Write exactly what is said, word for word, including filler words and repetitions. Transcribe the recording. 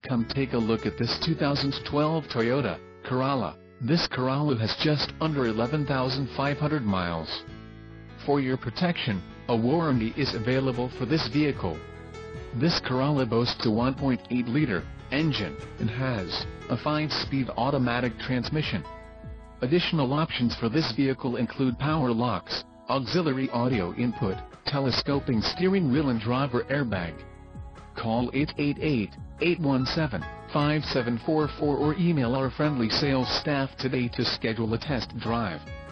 Come take a look at this two thousand twelve Toyota Corolla. This Corolla has just under eleven thousand five hundred miles. For your protection, a warranty is available for this vehicle. This Corolla boasts a one point eight liter engine and has a five speed automatic transmission. Additional options for this vehicle include power locks, auxiliary audio input, telescoping steering wheel and driver airbag. Call eight eight eight, eight one seven, five seven four four or email our friendly sales staff today to schedule a test drive.